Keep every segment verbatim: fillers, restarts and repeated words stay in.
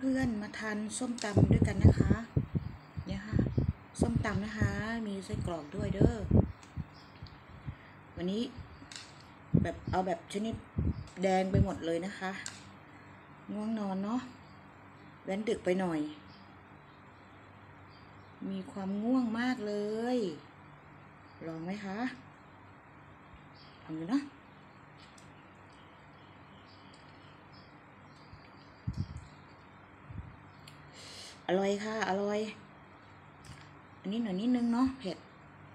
พื่อนๆมาทานส้มตำด้วยกันนะคะเนี่ยค่ะส้มตำนะคะมีไส้กรอกด้วยเด้อวันนี้แบบเอาแบบชนิดแดงไปหมดเลยนะคะง่วงนอนเนาะแว้นดึกไปหน่อยมีความง่วงมากเลยลองไหมคะเอาเลยเนาะอร่อยค่ะอร่อยอันนี้หน่อยนิดนึงเนาะเผ็ด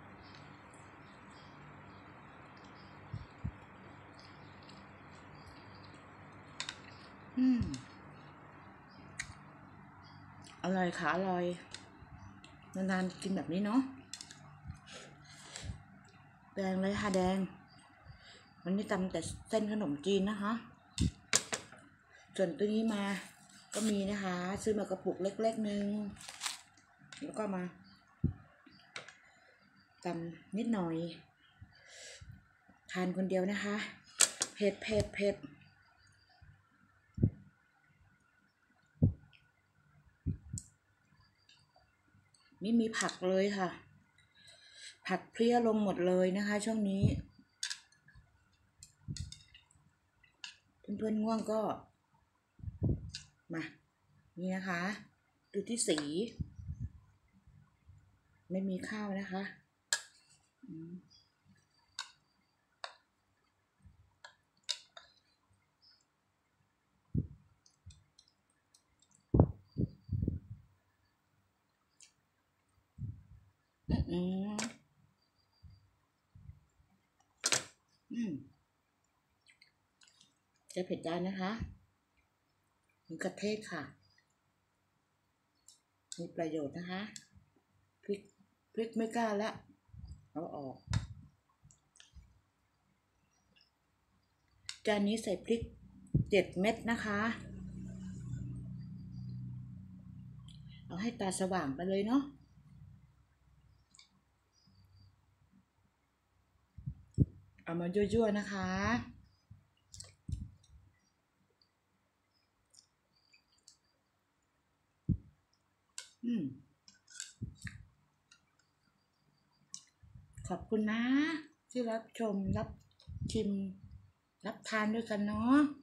อืมอร่อยค่ะอร่อยนานๆกินแบบนี้เนาะแดงเลยค่ะแดงวันนี้ตำแต่เส้นขนมจีนนะคะส่วนตัวนี้มาก็มีนะคะซื้อมากระปุกเล็กๆนึงแล้วก็มาตำนิดหน่อยทานคนเดียวนะคะเผ็ดเผ็ดเผ็ดไม่มีผักเลยค่ะผักเพลี้ยลงหมดเลยนะคะช่วงนี้เพื่อนๆง่วงก็มานี่นะคะดูที่สีไม่มีข้าวนะคะอืมอืมอืมจะเผ็ดได้นะคะมีกระเทศค่ะมีประโยชน์นะคะพริกพริกไม่กล้าแล้วเอาออกจานนี้ใส่พริกเจ็ดเม็ดนะคะเอาให้ตาสว่างไปเลยเนาะเอามายั่วๆนะคะอืมขอบคุณนะที่รับชมรับชิมรับทานด้วยกันเนาะ